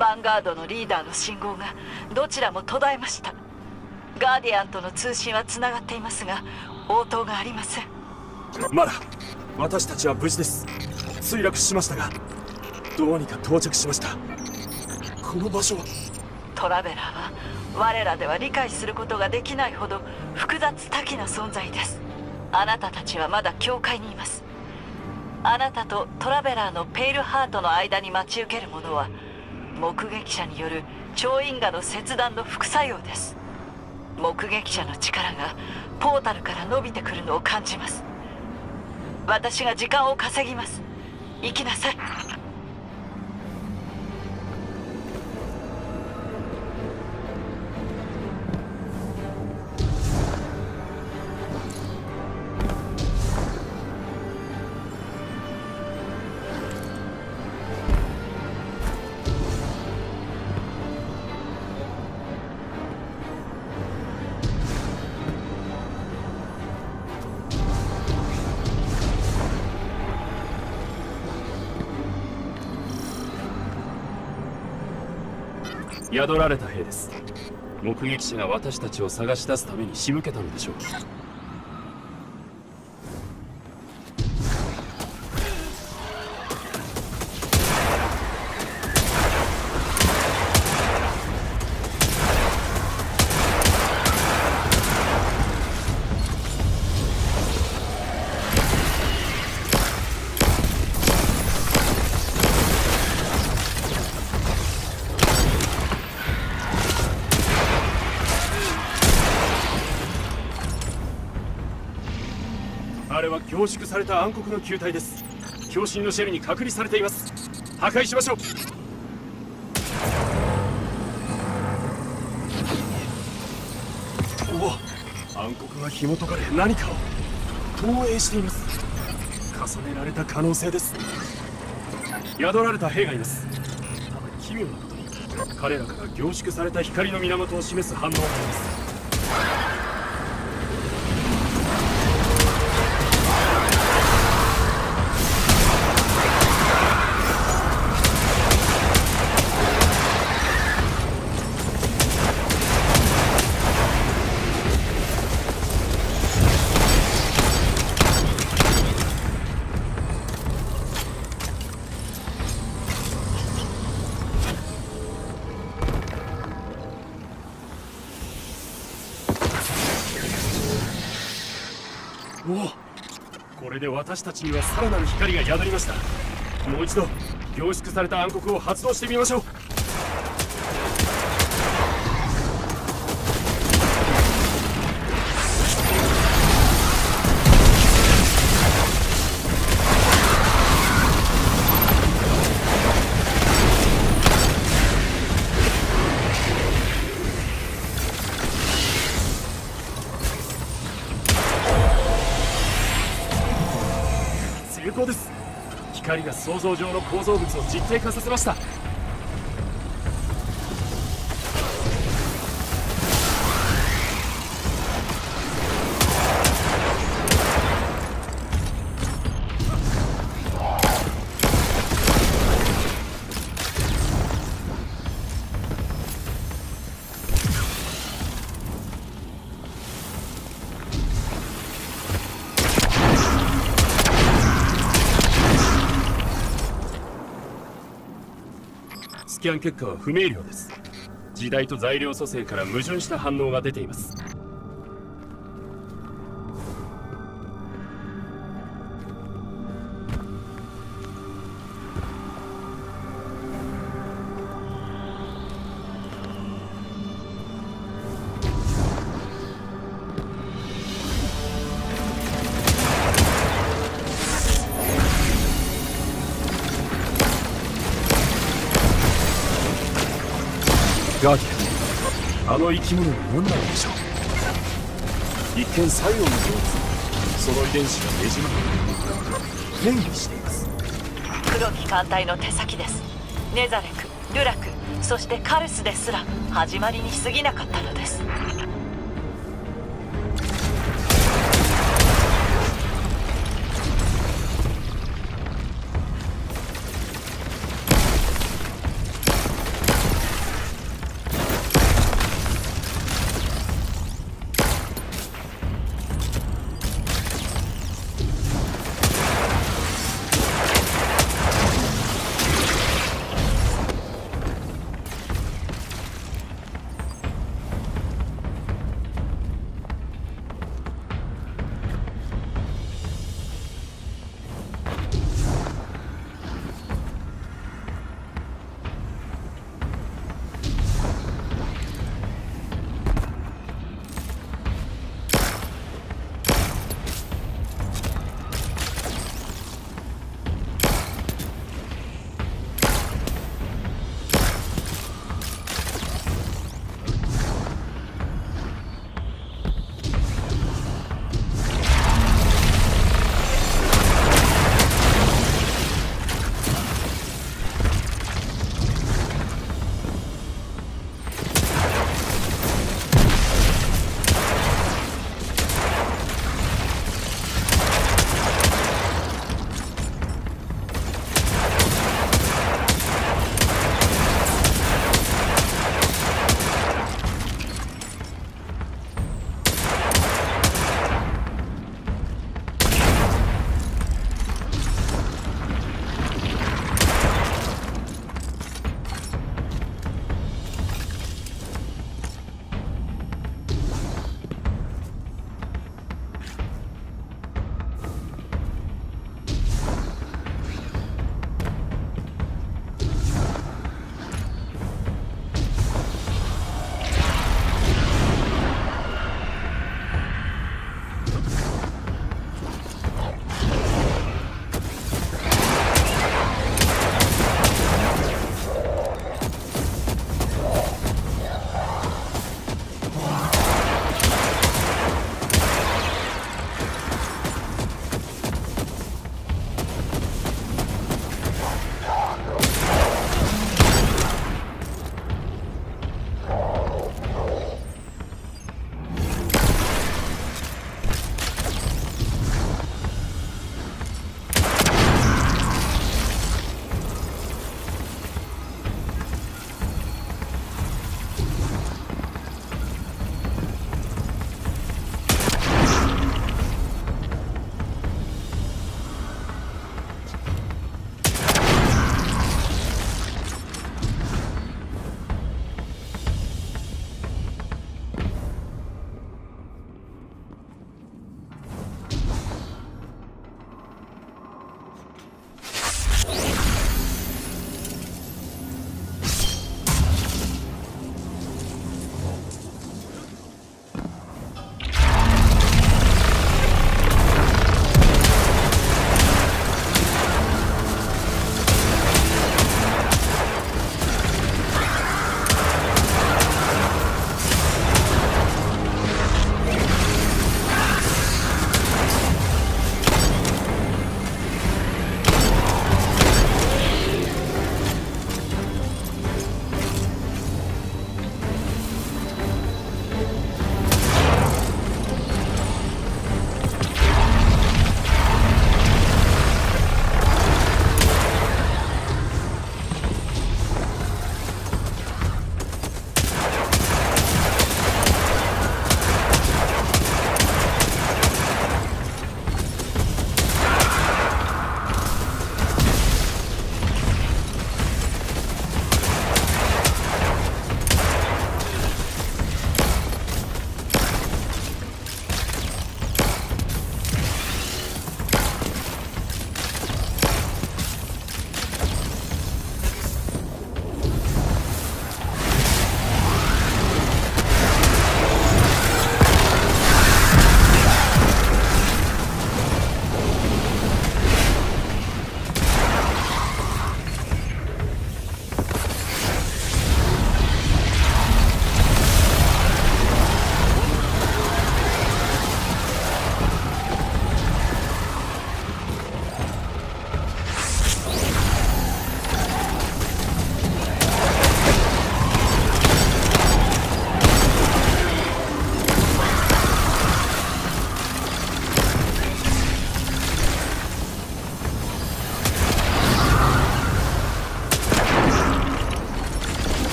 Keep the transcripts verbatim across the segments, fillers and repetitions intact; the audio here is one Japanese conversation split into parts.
ヴァンガードのリーダーの信号がどちらも途絶えました。ガーディアンとの通信はつながっていますが応答がありません。 まだ私たちは無事です。墜落しましたがどうにか到着しました。この場所はトラベラーは我らでは理解することができないほど複雑多岐な存在です。あなたたちはまだ教会にいます。あなたとトラベラーのペイルハートの間に待ち受けるものは目撃者による超因果の切断の副作用です。目撃者の力がポータルから伸びてくるのを感じます。私が時間を稼ぎます。行きなさい。 宿られた兵です。目撃者が私たちを探し出すために仕向けたのでしょう。あれは凝縮された暗黒の球体です。強振のシェルに隔離されています。破壊しましょう。おお、暗黒が紐解かれ何かを投影しています。重ねられた可能性です。宿られた兵がいます。ただ奇妙なことに彼らから凝縮された光の源を示す反応があります。おお、これで私たちにはさらなる光が宿りました。もう一度凝縮された暗黒を発動してみましょう。成功です。光が想像上の構造物を実体化させました。スキャン結果は不明瞭です。時代と材料組成から矛盾した反応が出ています。ガーディアン、あの生き物は何なのでしょう。一見作用のようです。その遺伝子がねじ曲がり変異しています。 黒き艦隊の手先です。ネザレク、ルラク、そしてカルスですら始まりに過ぎなかったのです。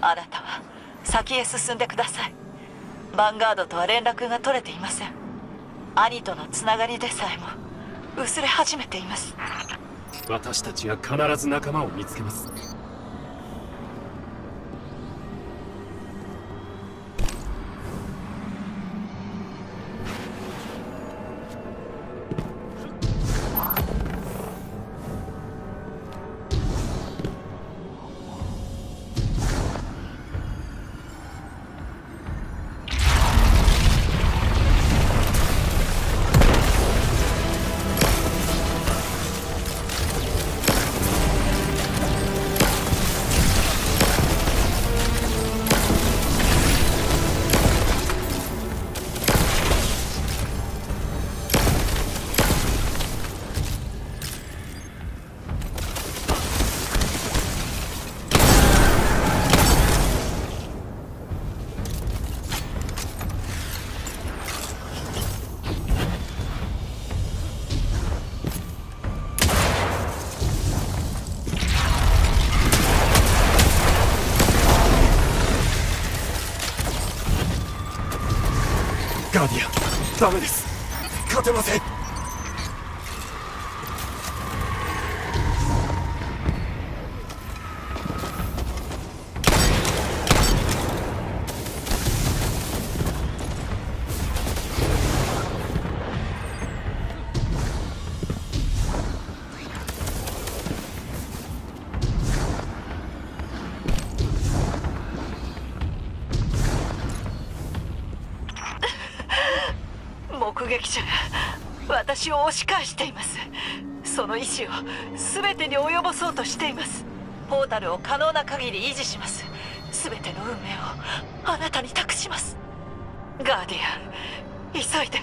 あなたは先へ進んでください。ヴァンガードとは連絡が取れていません。兄とのつながりでさえも薄れ始めています。 私たちが必ず仲間を見つけます。ガーディアン、ダメです。勝てません。 目撃者が私を押し返しています。その意志を全てに及ぼそうとしています。ポータルを可能な限り維持します。全ての運命をあなたに託します。ガーディアン、急いで。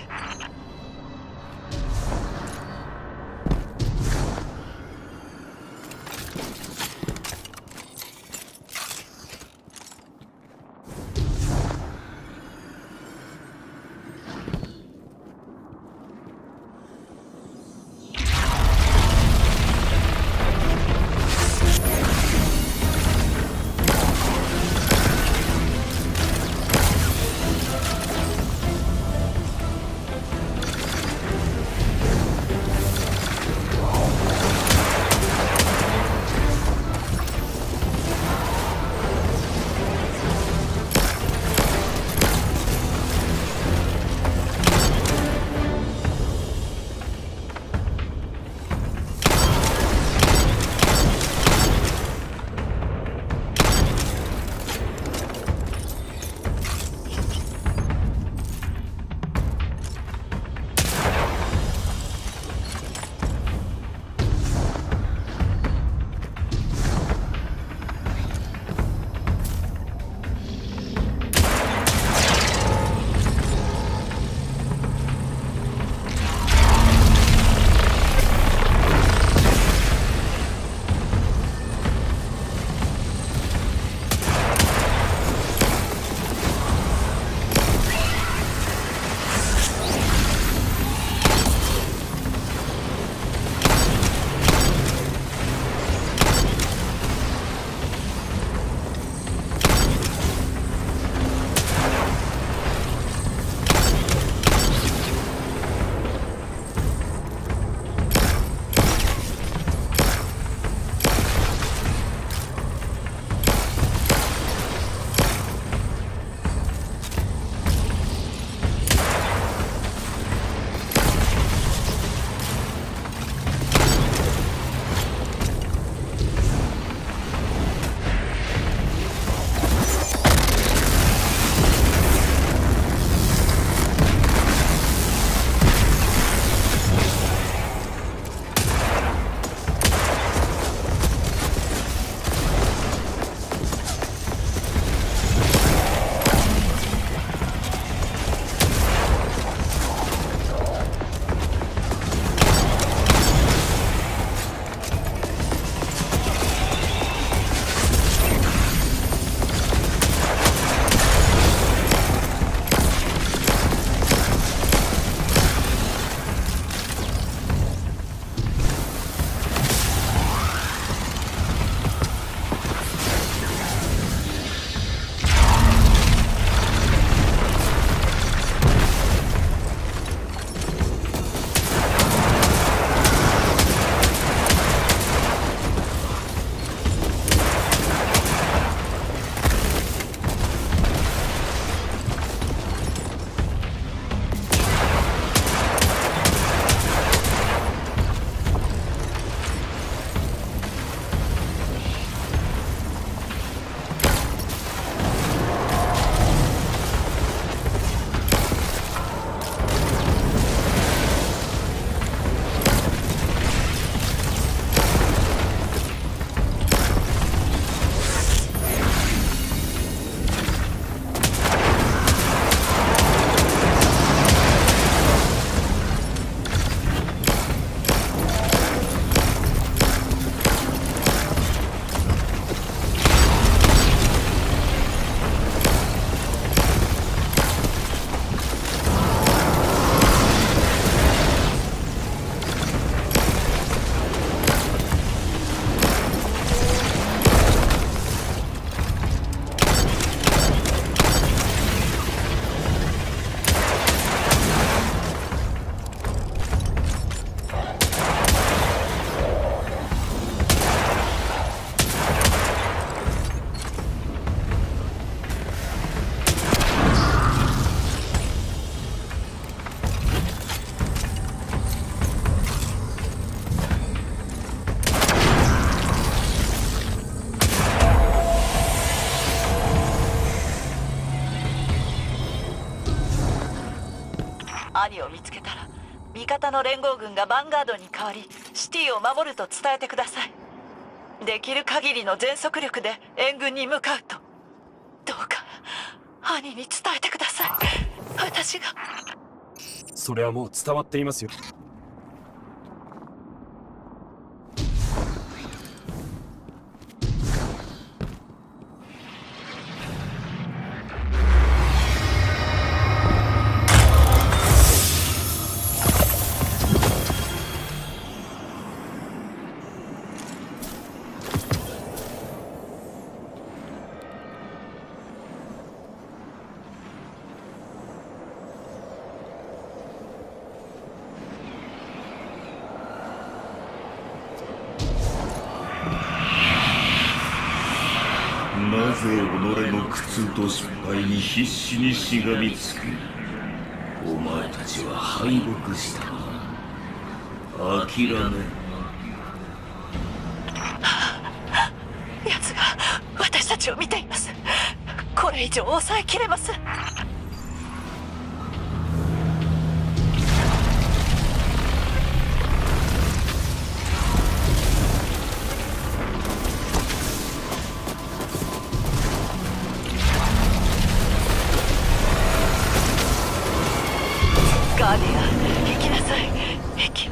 兄を見つけたら味方の連合軍がヴァンガードに代わりシティを守ると伝えてください。できる限りの全速力で援軍に向かうと。どうか兄に伝えてください。私が。 それはもう伝わっていますよ。 なぜ己の苦痛と失敗に必死にしがみつく。お前たちは敗北した。諦め。 奴が私たちを見ています。これ以上抑えきれます。ガーディアン、行きなさい。行き。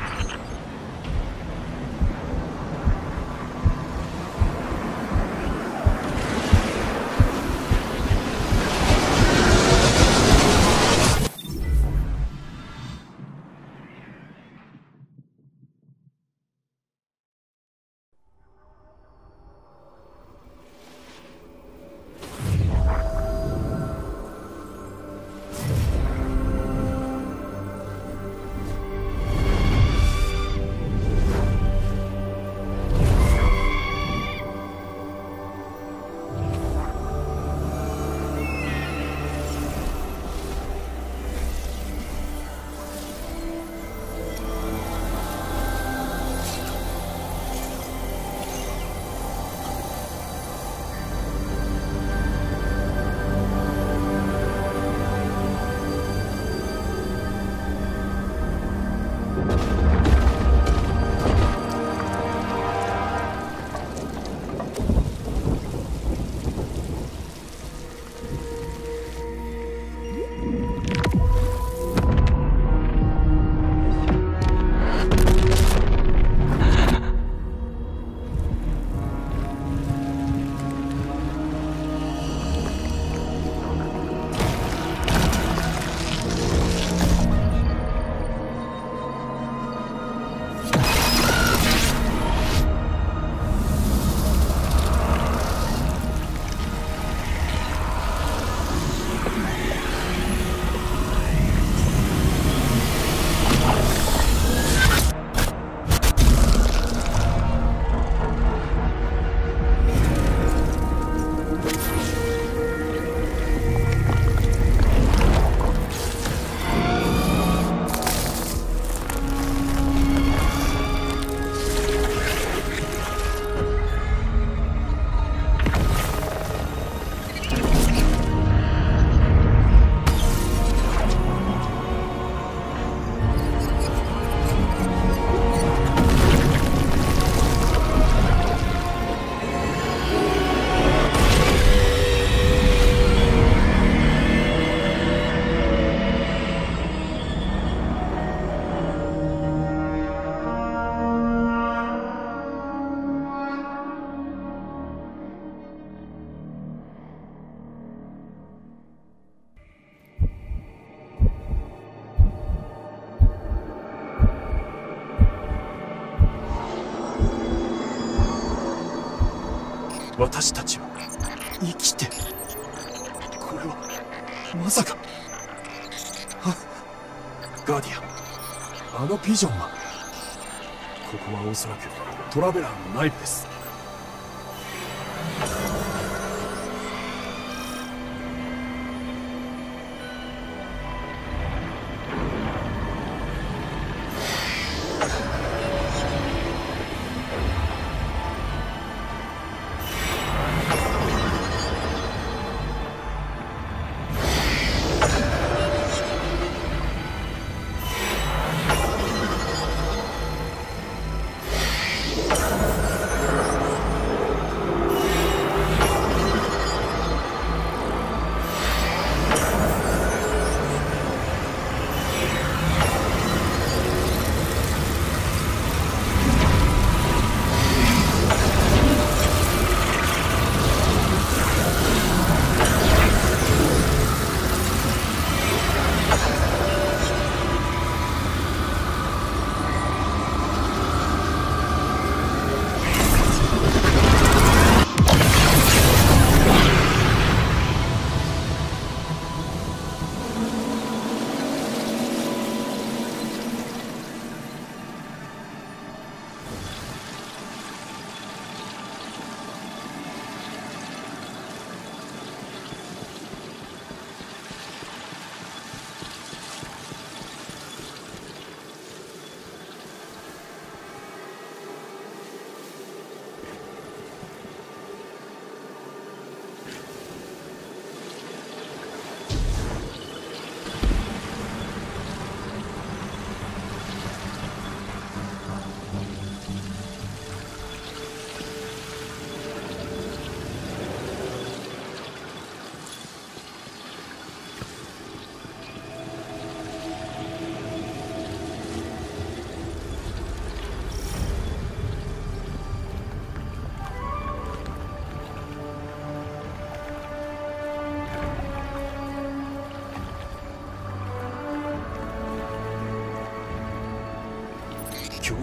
私たちは生きて、これはまさか。あ、ガーディアン、あのビジョンは。ここはおそらくトラベラーの内部です。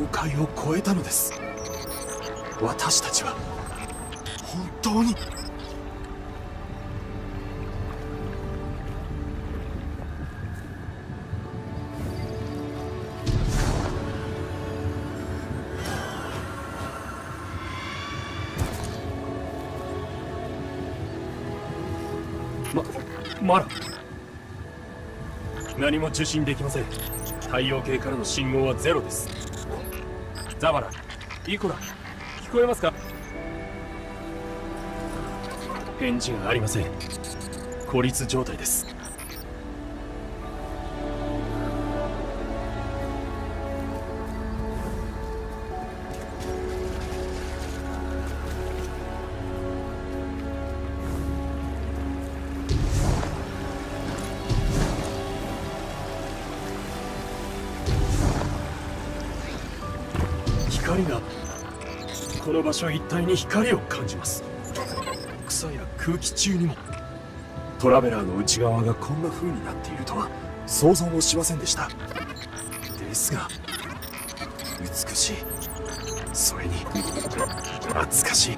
界を超えたのです。私たちは本当にま、マラ何も受信できません。太陽系からの信号はゼロです。ザバラ、イコラ、聞こえますか？返事がありません。孤立状態です。光がこの場所一帯に光を感じます。草や空気中にも。トラベラーの内側がこんな風になっているとは想像もしませんでした。ですが美しい、それに懐かしい。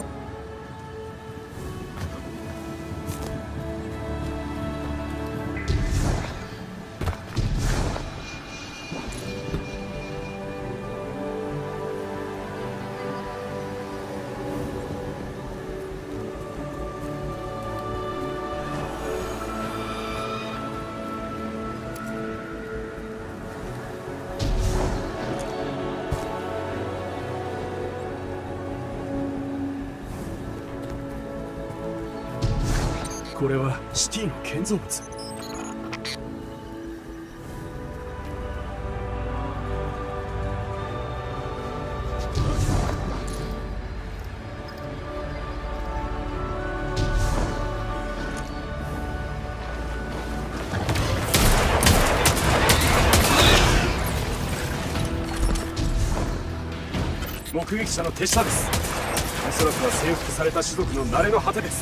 これはシティの建造物。目撃者の手下です。おそらくは征服された種族の慣れの果てです。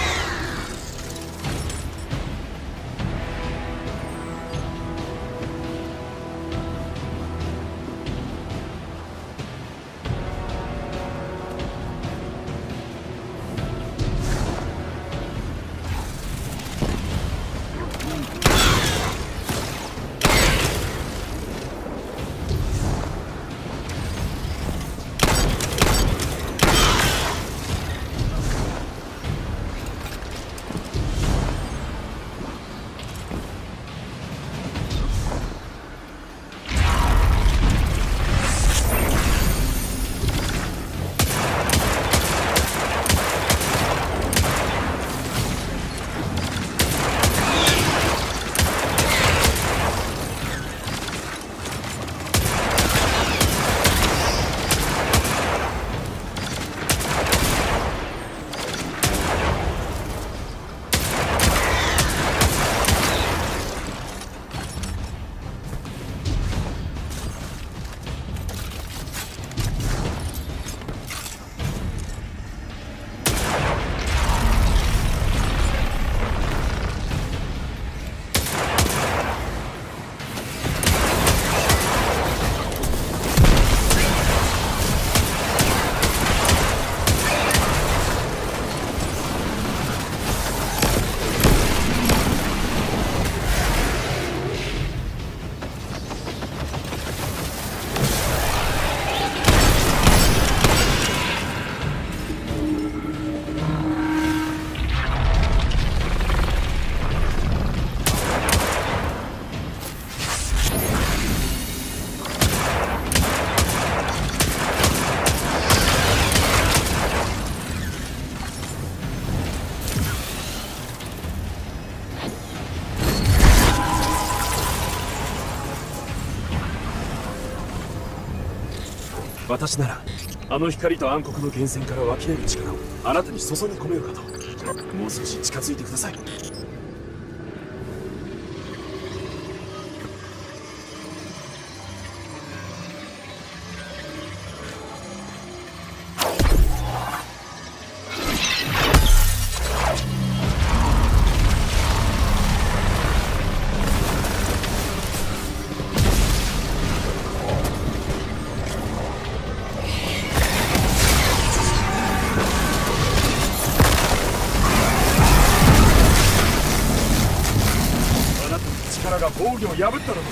私ならあの光と暗黒の源泉から湧き出る力をあなたに注ぎ込めるかと。もう少し近づいてください。 防御を破ったのです。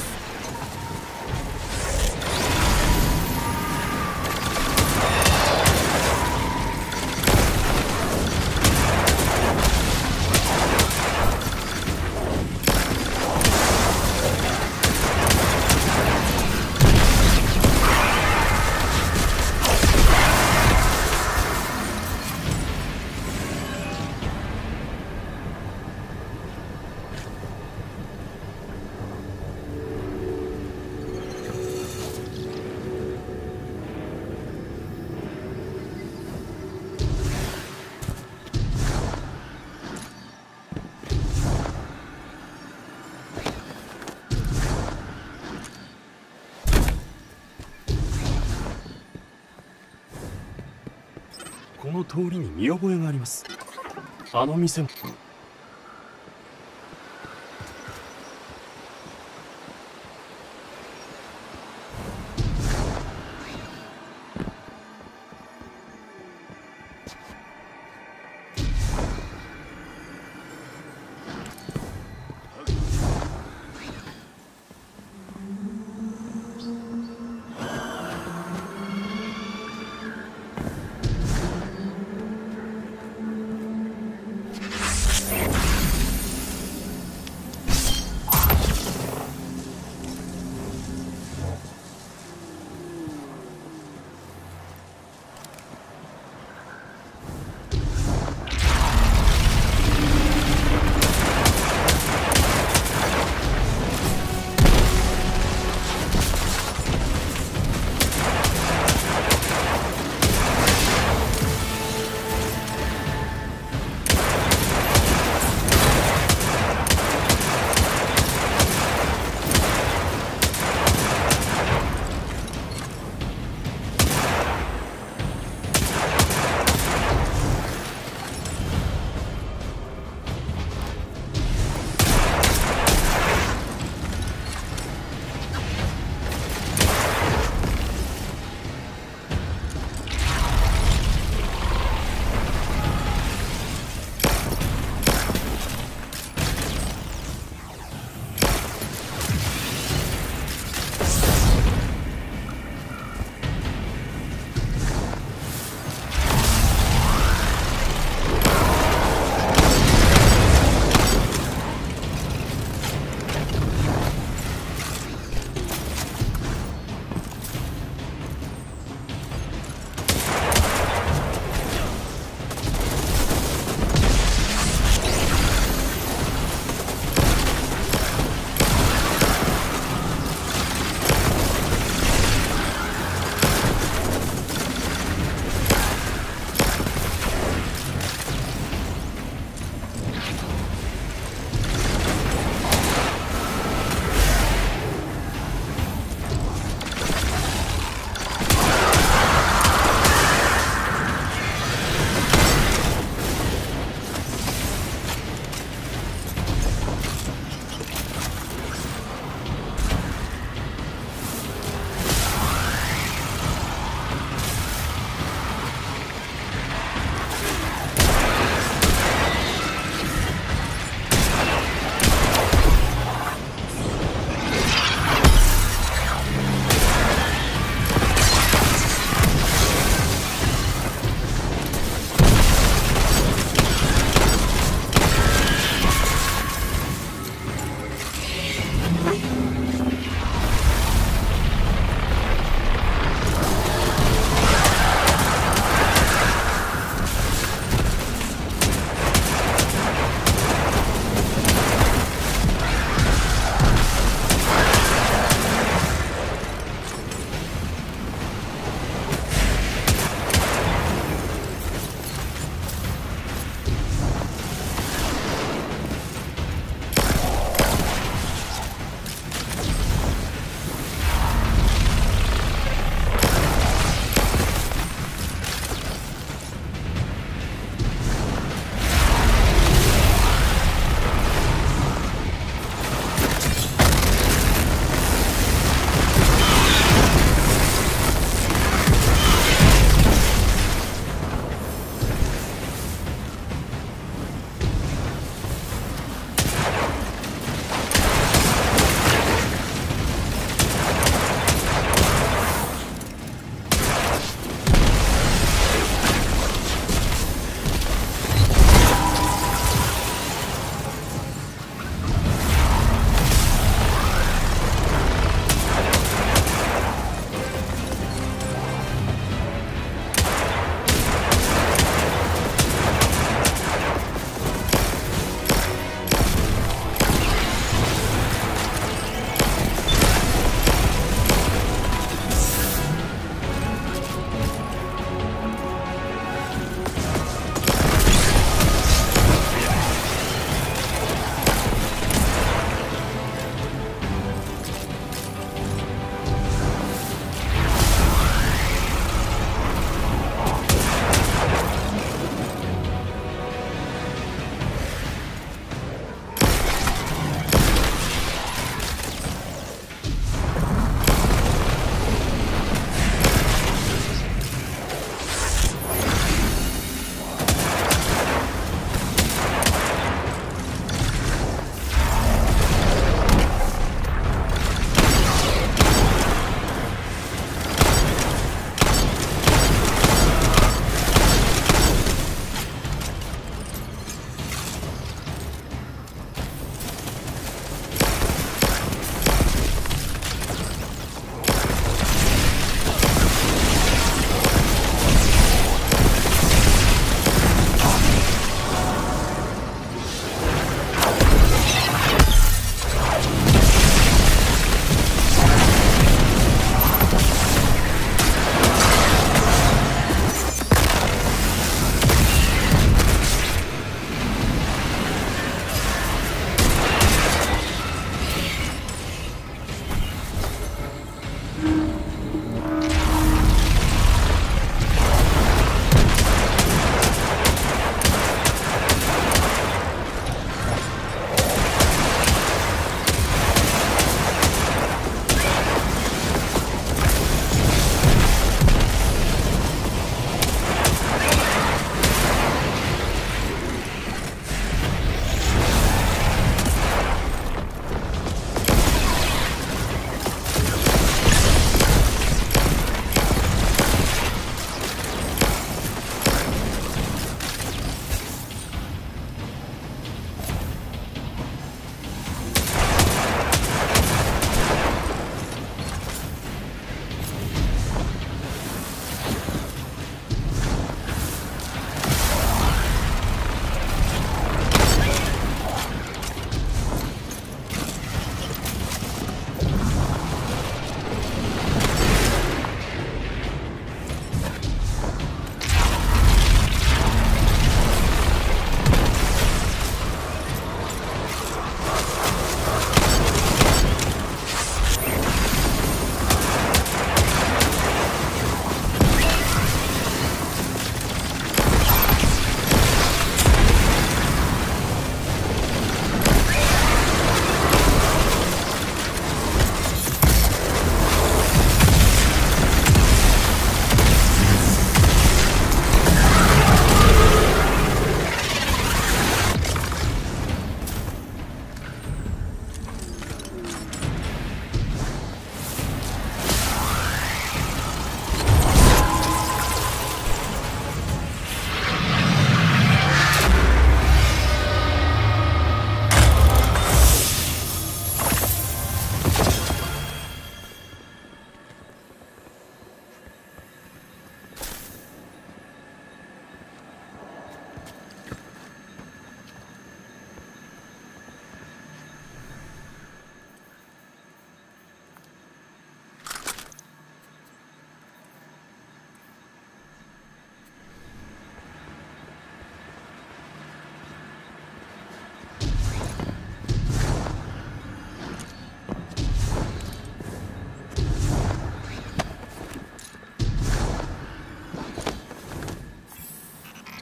この通りに見覚えがあります。あの店も。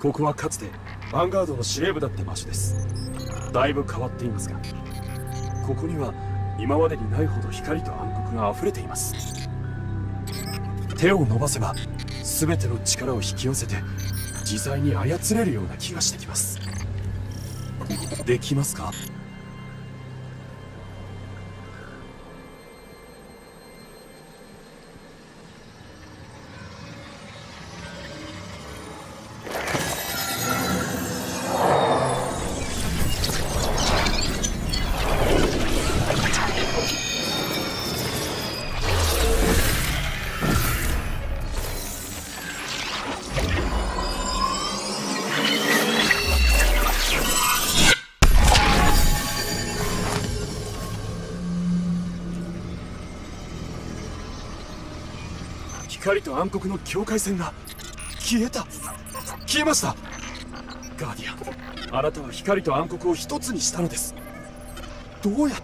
ここはかつてヴァンガードの司令部だった場所です。だいぶ変わっていますが、ここには今までにないほど光と暗黒が溢れています。手を伸ばせば全ての力を引き寄せて自在に操れるような気がしてきます。できますか？光と暗黒の境界線が消えた。消えました。ガーディアン、あなたは光と暗黒を一つにしたのです。どうやって？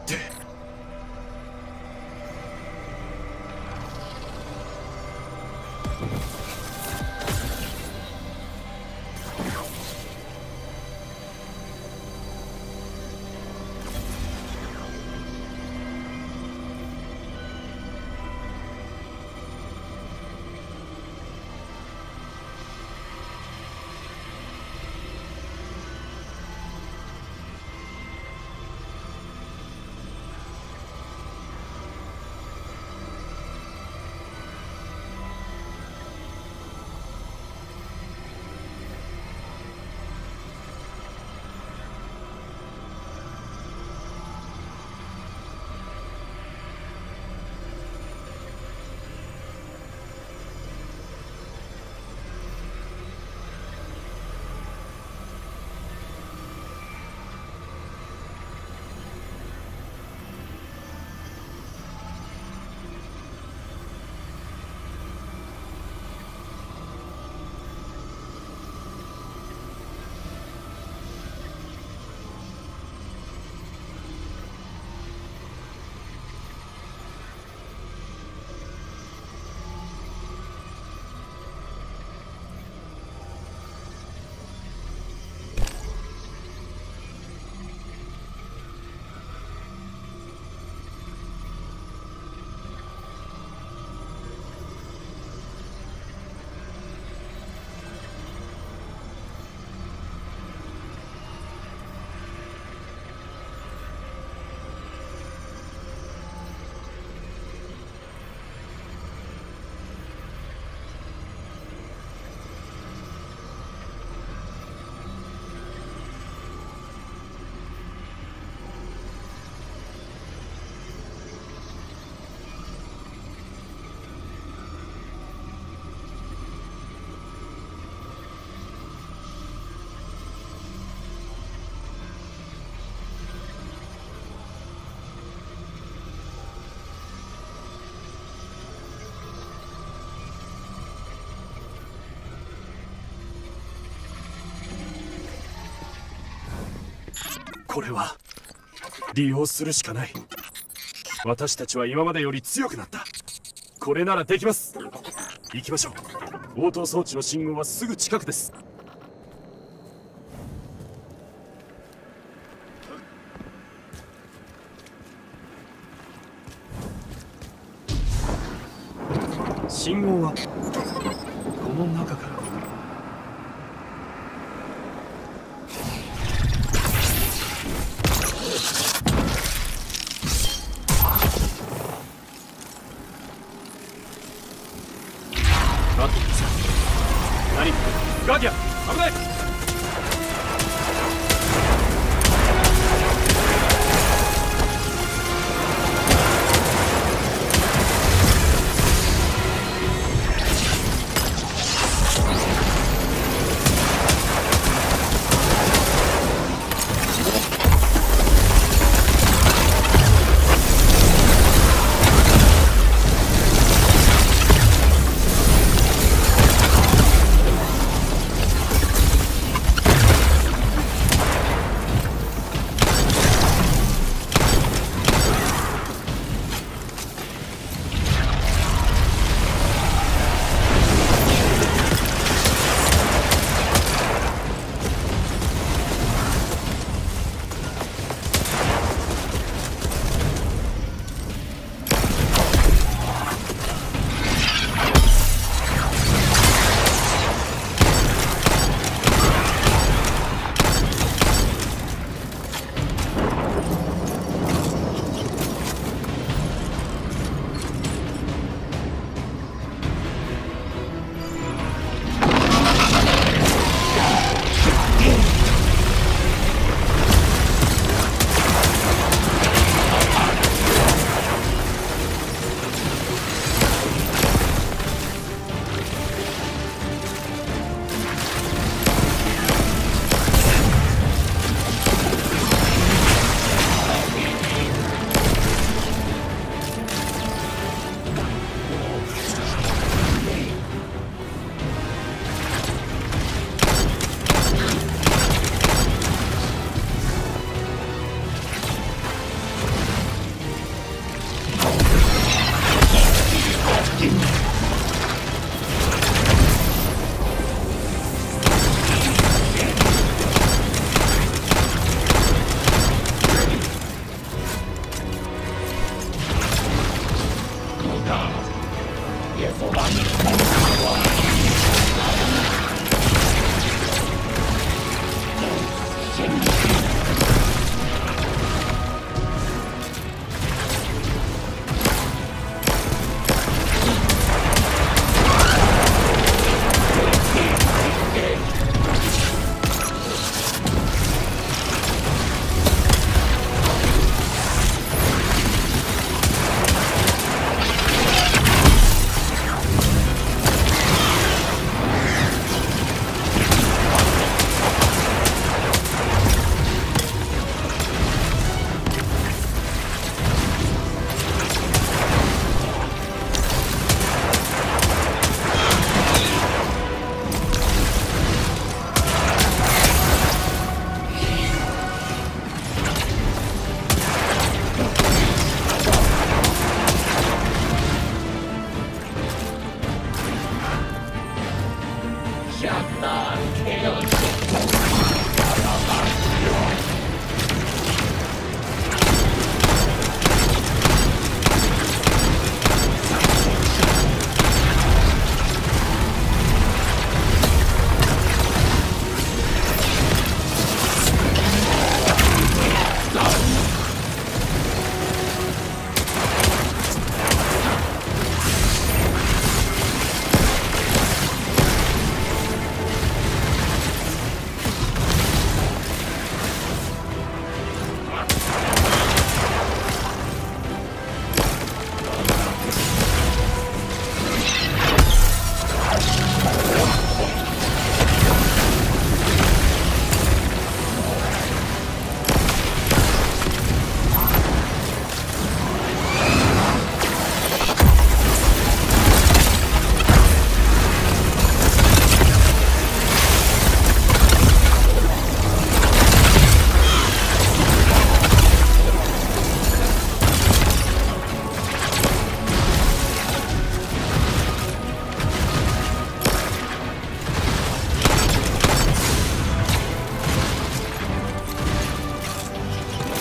これは利用するしかない。私たちは今までより強くなった。これならできます。行きましょう。応答装置の信号はすぐ近くです。信号はこの中から。ガーディアン、危ない！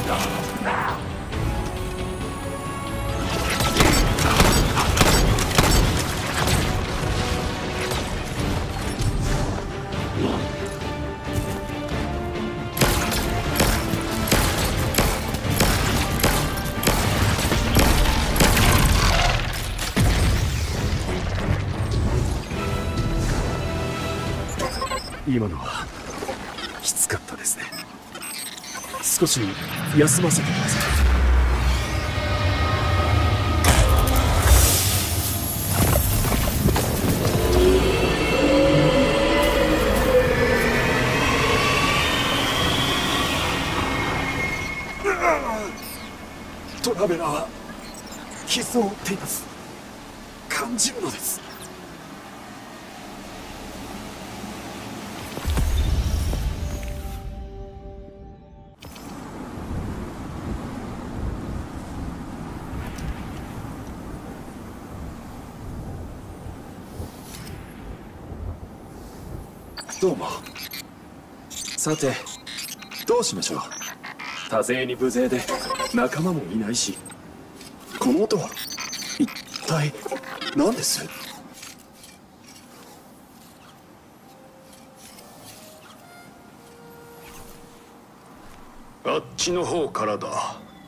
今のはきつかったですね。少し休ませてください。トラベラーは傷を負っています。感じるのです。どうも。さてどうしましょう。多勢に無勢で仲間もいないし、この音は一体何です？ あっちの方からだ。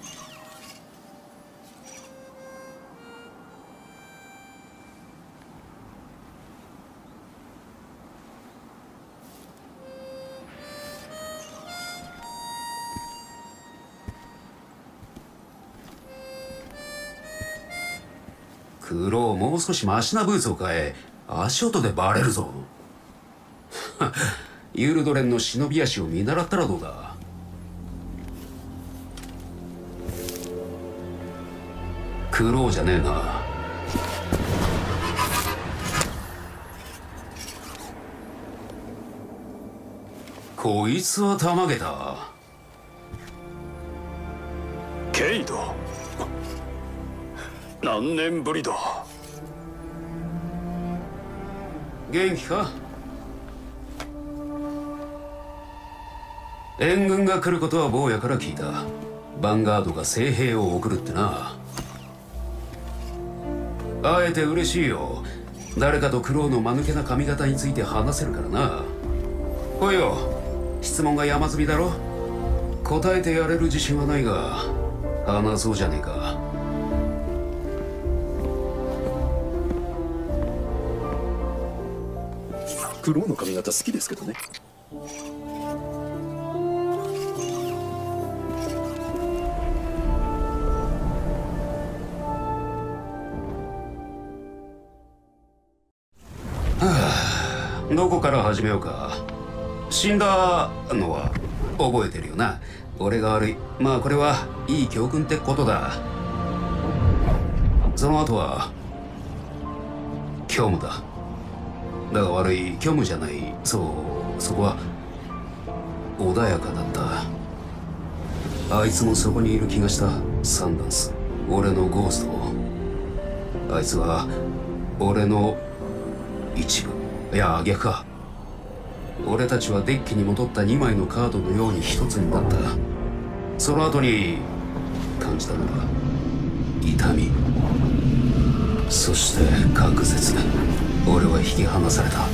クロウ、もう少しマシなブーツを買え。足音でバレるぞ。ユルドレンの忍び足を見習ったらどうだ。クロウじゃねえな。こいつはたまげた。 ケイド、何年ぶりだ。 元気か？援軍が来ることは坊やから聞いた。ヴァンガードが精兵を送るってな。会えて嬉しいよ。誰かとクロウの間抜けな髪型について話せるからな。来いよ。質問が山積みだろ。答えてやれる自信はないが話そうじゃねえか。 クロウの髪型好きですけどね。 はあ、どこから始めようか。死んだのは覚えてるよな。俺が悪い。まあこれはいい教訓ってことだ。その後は虚無だ。だが悪い、虚無じゃない。そうそこは穏やかだった。あいつもそこにいる気がした。サンダンス、俺のゴースト。あいつは俺の一部。いや逆か。俺たちはデッキに戻ったにまいのカードのように一つになった。その後に感じたのは痛み、そして隔絶。俺は引き離された。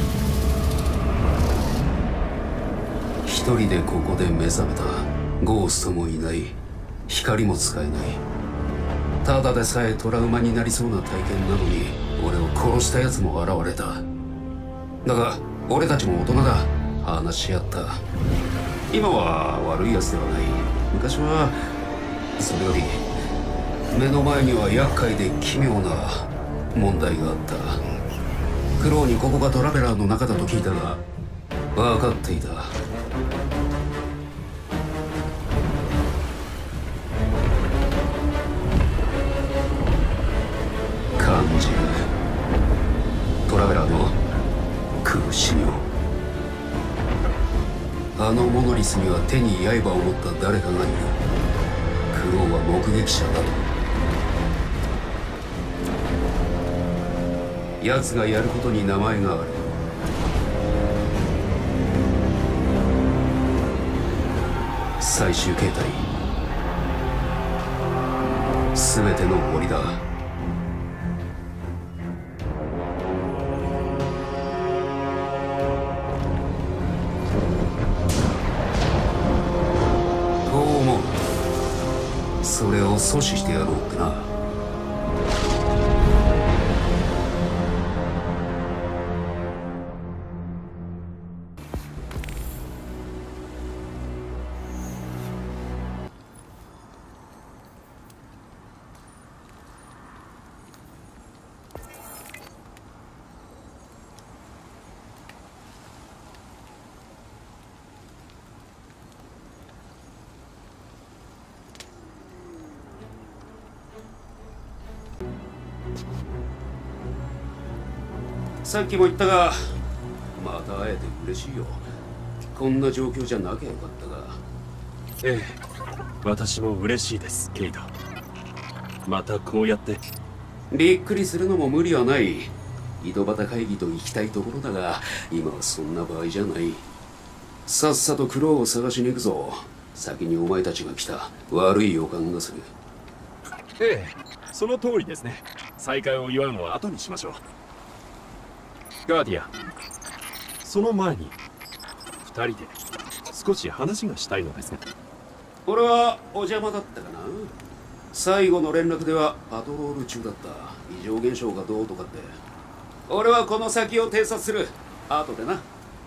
一人でここで目覚めた。ゴーストもいない。光も使えない。ただでさえトラウマになりそうな体験なのに俺を殺したやつも現れた。だが俺たちも大人だ。話し合った。今は悪いやつではない。昔はそれより目の前には厄介で奇妙な問題があった。クロウにここがトラベラーの中だと聞いたが分かっていた。感じるトラベラーの苦しみを。あのモノリスには手に刃を持った誰かがいる。クロウは目撃者だと。奴がやることに名前がある。最終形態全ての森だ。どう思う？それを阻止してやろうってな。さっきも言ったが、また会えて嬉しいよ。こんな状況じゃなきゃよかったが。 ええ、私も嬉しいです、ケイド。またこうやって。 びっくりするのも無理はない。井戸端会議と行きたいところだが、今はそんな場合じゃない。さっさとクローを探しに行くぞ。先にお前たちが来た。悪い予感がする。 ええ、その通りですね。再会を祝うのは後にしましょう。ガーディアン、その前に二人で少し話がしたいのですが。 俺はお邪魔だったかな。最後の連絡ではパトロール中だった。異常現象がどうとかって。俺はこの先を偵察する。後でな。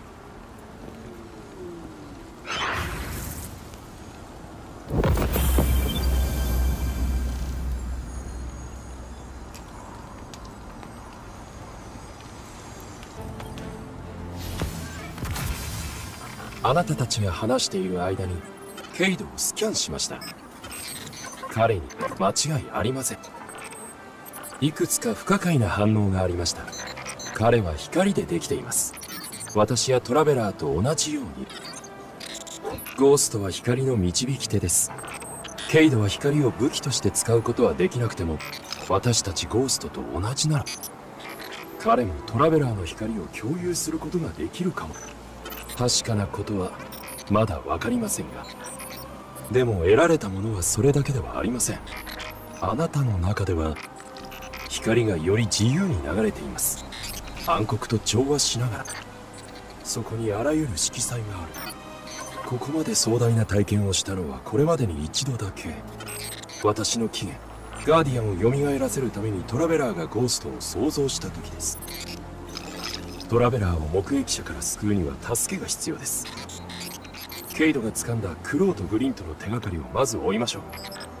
あなたたちが話している間にケイドをスキャンしました。彼に間違いありません。いくつか不可解な反応がありました。彼は光でできています。私やトラベラーと同じように。ゴーストは光の導き手です。ケイドは光を武器として使うことはできなくても、私たちゴーストと同じなら彼もトラベラーの光を共有することができるかも。確かなことはまだ分かりませんが、でも得られたものはそれだけではありません。あなたの中では光がより自由に流れています。暗黒と調和しながら、そこにあらゆる色彩がある。ここまで壮大な体験をしたのはこれまでに一度だけ。私の起源ガーディアンを蘇らせるためにトラベラーがゴーストを創造した時です。トラベラーを目撃者から救うには助けが必要です。ケイドが掴んだクローとグリントの手がかりをまず追いましょう。